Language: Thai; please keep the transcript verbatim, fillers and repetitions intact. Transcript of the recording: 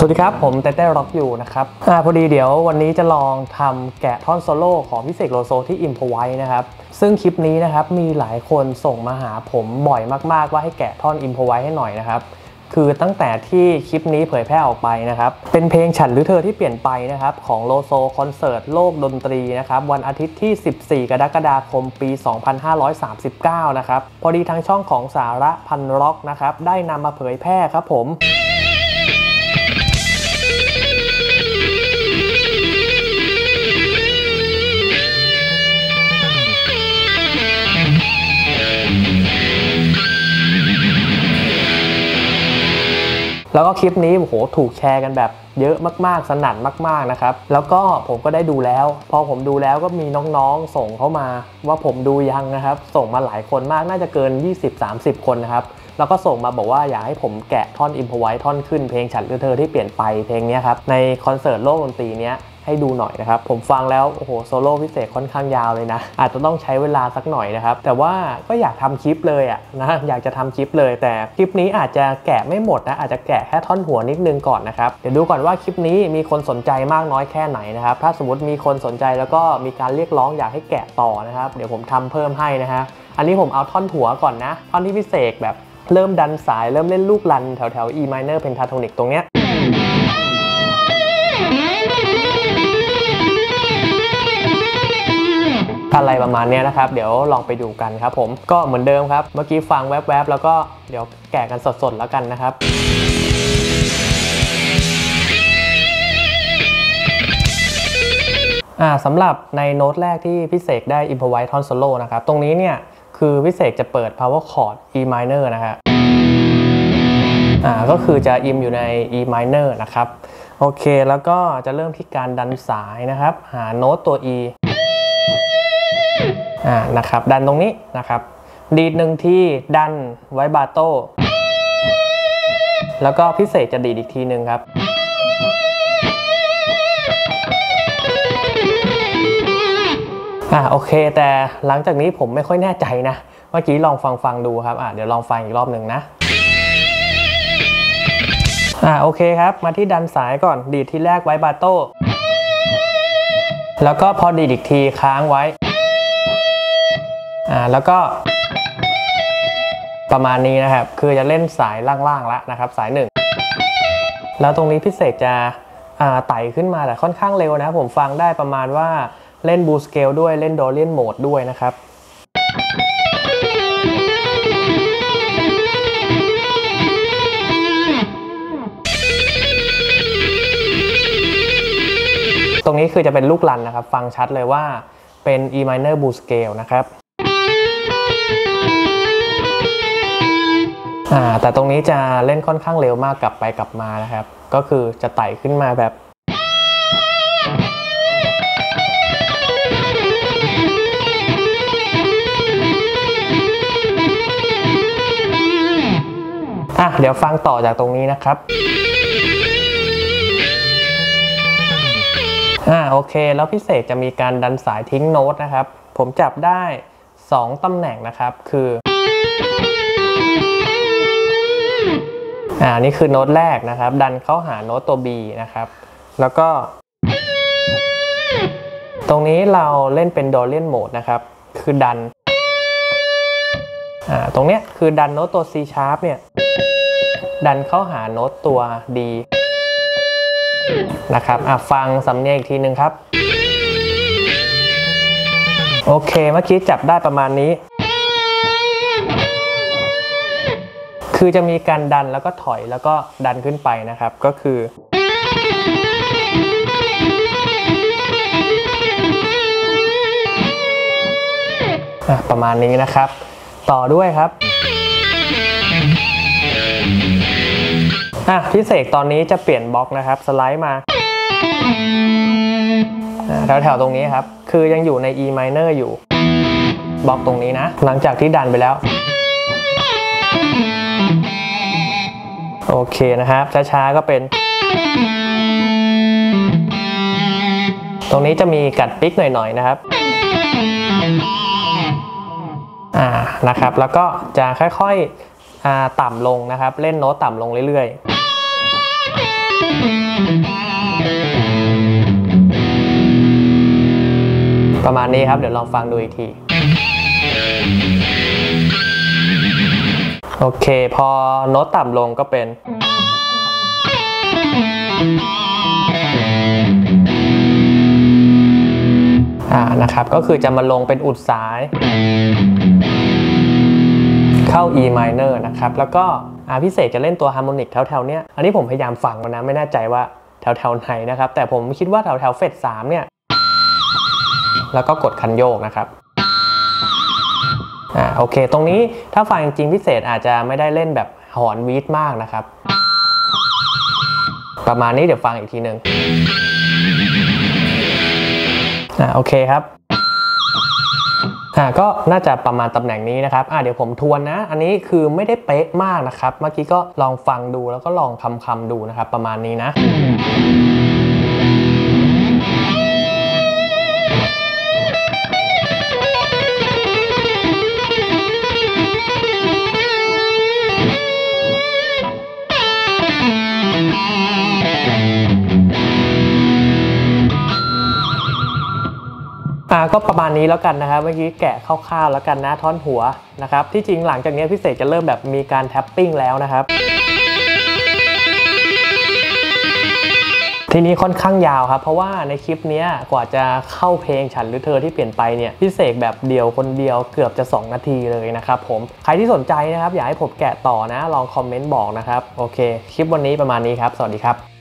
สวัสดีครับผมเต้เต้ร็อกอยู่นะครับอ่าพอดีเดี๋ยววันนี้จะลองทำแกะท่อนโซโล่ของพี่เสกโลโซที่อิมพอไว้นะครับซึ่งคลิปนี้นะครับมีหลายคนส่งมาหาผมบ่อยมากๆว่าให้แกะท่อนอิมพอไว้ให้หน่อยนะครับคือตั้งแต่ที่คลิปนี้เผยแพร่ออกไปนะครับเป็นเพลงฉันหรือเธอที่เปลี่ยนไปนะครับของโลโซคอนเสิร์ตโลกดนตรีนะครับวันอาทิตย์ที่สิบสี่กรกฎาคมปีสองพันห้าร้อยสามสิบเก้านะครับพอดีทางช่องของสาระพันร็อกนะครับได้นำมาเผยแพร่ครับผมแล้วก็คลิปนี้โอ้โหถูกแชร์กันแบบเยอะมากๆสนั่นมากๆนะครับแล้วก็ผมก็ได้ดูแล้วพอผมดูแล้วก็มีน้องๆส่งเข้ามาว่าผมดูยังนะครับส่งมาหลายคนมากน่าจะเกิน ยี่สิบสามสิบ คนนะครับแล้วก็ส่งมาบอกว่าอยากให้ผมแกะท่อนอิมพอไว้ท่อนขึ้นเพลงฉันหรือเธอที่เปลี่ยนไปเพลงนี้ครับในคอนเสิร์ตโลกดนตรีเนี้ยให้ดูหน่อยนะครับผมฟังแล้วโอ้โหโซโล่พิเศษค่อนข้างยาวเลยนะอาจจะต้องใช้เวลาสักหน่อยนะครับแต่ว่าก็อยากทำคลิปเลยอ่ะนะอยากจะทำคลิปเลยแต่คลิปนี้อาจจะแกะไม่หมดนะอาจจะแกะแค่ท่อนหัวนิดนึงก่อนนะครับเดี๋ยวดูก่อนว่าคลิปนี้มีคนสนใจมากน้อยแค่ไหนนะครับถ้าสมมติมีคนสนใจแล้วก็มีการเรียกร้องอยากให้แกะต่อนะครับเดี๋ยวผมทำเพิ่มให้นะฮะอันนี้ผมเอาท่อนหัวก่อนนะท่อนที่พิเศษแบบเริ่มดันสายเริ่มเล่นลูกรันแถวแถว E minor pentatonic ตรงเนี้ยอะไรประมาณนี้นะครับเดี๋ยวลองไปดูกันครับผมก็เหมือนเดิมครับเมื่อกี้ฟังแวบๆแล้วก็เดี๋ยวแกะกันสดๆแล้วกันนะครับอ่าสำหรับในโน้ตแรกที่พี่เสกได้ improvise ท่อนโซโล่นะครับตรงนี้เนี่ยคือพี่เสกจะเปิด power chord E minor นะฮะอ่าก็คือจะอิมอยู่ใน E minor นะครับโอเคแล้วก็จะเริ่มที่การดันสายนะครับหาโน้ตตัว Eอ่านะครับดันตรงนี้นะครับดีดหนึ่งที่ดันไว้บาโต้แล้วก็พิเศษจะดีดอีกทีหนึ่งครับอ่าโอเคแต่หลังจากนี้ผมไม่ค่อยแน่ใจนะเมื่อกี้ลองฟังฟังดูครับอ่าเดี๋ยวลองฟังอีกรอบหนึ่งนะอ่าโอเคครับมาที่ดันสายก่อนดีดที่แรกไว้บาโต้แล้วก็พอดีดอีกทีค้างไว้อ่าแล้วก็ประมาณนี้นะครับคือจะเล่นสายล่างๆแล้วนะครับสายหนึ่งแล้วตรงนี้พิเศษจะอ่าไต่ขึ้นมาแต่ค่อนข้างเร็วนะผมฟังได้ประมาณว่าเล่นบูสเกลด้วยเล่นโดเรียนโหมดด้วยนะครับตรงนี้คือจะเป็นลูกรันนะครับฟังชัดเลยว่าเป็น E minor blues scale นะครับอ่าแต่ตรงนี้จะเล่นค่อนข้างเร็วมากกลับไปกลับมานะครับก็คือจะไต่ขึ้นมาแบบอ่ะเดี๋ยวฟังต่อจากตรงนี้นะครับอ่าโอเคแล้วพิเศษจะมีการดันสายทิ้งโน้ตนะครับผมจับได้สองตำแหน่งนะครับคืออ่านี่คือโน้ตแรกนะครับดันเข้าหาโน้ตตัว B นะครับแล้วก็ตรงนี้เราเล่นเป็นโดเรียนโหมดนะครับคือดันอ่าตรงเนี้ยคือดันโน้ตตัว C sharp เนี่ยดันเข้าหาโน้ตตัว D นะครับอ่ะฟังสำเนียงอีกทีนึงครับโอเคเมื่อกี้จับได้ประมาณนี้คือจะมีการดันแล้วก็ถอยแล้วก็ดันขึ้นไปนะครับก็คืออ่ะประมาณนี้นะครับต่อด้วยครับอ่ะพิเศษตอนนี้จะเปลี่ยนบล็อกนะครับสไลด์มาแถวแถวตรงนี้ครับคือยังอยู่ใน E minor อยู่บล็อกตรงนี้นะหลังจากที่ดันไปแล้วโอเคนะครับช้าๆก็เป็นตรงนี้จะมีกัดปิ๊กหน่อยๆนะครับอ่านะครับแล้วก็จะค่อยๆต่ำลงนะครับเล่นโน้ตต่ำลงเรื่อยๆประมาณนี้ครับเดี๋ยวลองฟังดูอีกทีโอเคพอโน้ตต่ำลงก็เป็นอ่านะครับก็คือจะมาลงเป็นอุดสายเข้า E minor นะครับแล้วก็อาพิเศษจะเล่นตัวฮาร์โมนิกแถวๆเนี้ยอันนี้ผมพยายามฟังมานะไม่แน่ใจว่าแถวๆไหนนะครับแต่ผมคิดว่าแถวๆเฟสสามเนี่ยแล้วก็กดคันโยกนะครับอ่าโอเคตรงนี้ถ้าฟังจริงพิเศษอาจจะไม่ได้เล่นแบบหอนวีดมากนะครับประมาณนี้เดี๋ยวฟังอีกทีหนึ่งอ่าโอเคครับอ่าก็น่าจะประมาณตำแหน่งนี้นะครับอ่าเดี๋ยวผมทวนนะอันนี้คือไม่ได้เป๊ะมากนะครับเมื่อกี้ก็ลองฟังดูแล้วก็ลองคำคำดูนะครับประมาณนี้นะอ่าก็ประมาณนี้แล้วกันนะครับเมื่อกี้แกะคร่าวๆแล้วกันนะท่อนหัวนะครับที่จริงหลังจากนี้พิเศษจะเริ่มแบบมีการแท็ปปิ้งแล้วนะครับทีนี้ค่อนข้างยาวครับเพราะว่าในคลิปนี้กว่าจะเข้าเพลงฉันหรือเธอที่เปลี่ยนไปเนี่ยพิเศษแบบเดียวคนเดียวเกือบจะสองนาทีเลยนะครับผมใครที่สนใจนะครับอยากให้ผมแกะต่อนะลองคอมเมนต์บอกนะครับโอเคคลิปวันนี้ประมาณนี้ครับสวัสดีครับ